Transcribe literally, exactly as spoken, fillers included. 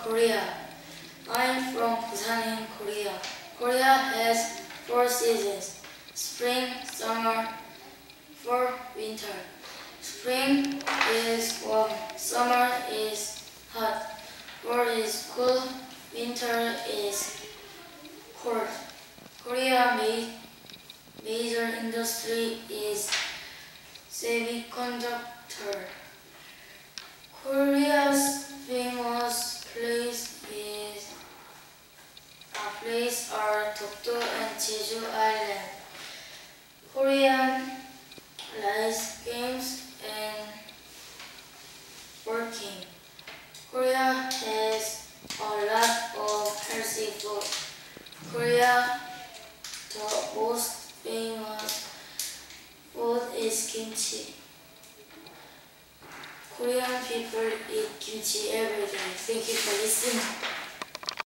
Korea. I'm from Busan in Korea. Korea has four seasons: spring, summer, fall, winter. Spring is warm, summer is hot, fall is cool, winter is cold. Korea ma- major industry is semiconductor. Korea's famous place is a place are Dokdo and Jeju Island. Korean likes games and working. Korea has a lot of healthy food. Korea, the most famous food is kimchi. Korean people eat kimchi every day. Thank you for listening.